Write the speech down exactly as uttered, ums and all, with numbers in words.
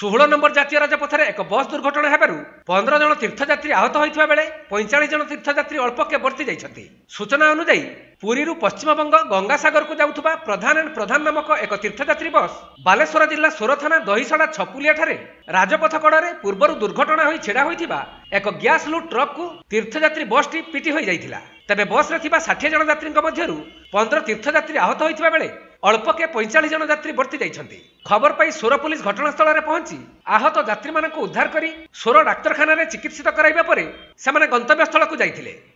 ଷୋହଳ नंबर जातीय राजपथ एक बस दुर्घटना हेबारु पंद्रह जन तीर्थयात्री आहत होइथिबा बेले पैंतालीस जन तीर्थयात्री अल्पके बर्ती जाइछन्ति। सूचना अनुसार पुरी पश्चिमबंग गंगासागर को जाउथुबा प्रधान एंड प्रधान नामक एक तीर्थयात्री बस बालेश्वर जिला सोर थाना दहीसड़ा छपुलिया ठारे राजपथ कड़े पूर्वर दुर्घटना होई छेड़ा होइथिबा एक गैस लुट ट्रक को तीर्थयात्री बस टी पिटी होई जाइथिला। तबे बस रे थिबा साठ जन यात्री मध्यरु पंद्रह तीर्थयात्री आहत होइथिबा बेले अल्पके पैंतालीस जन यात्री बर्ती जाइछन्ति। खबर पाई सोर पुलिस घटनास्थल में पहुंची आहत यात्री मानक उद्धार करी सोर डाक्तरखाना रे चिकित्सित कराइबा परे सेमाने गंतव्यस्थल को जाइथिले।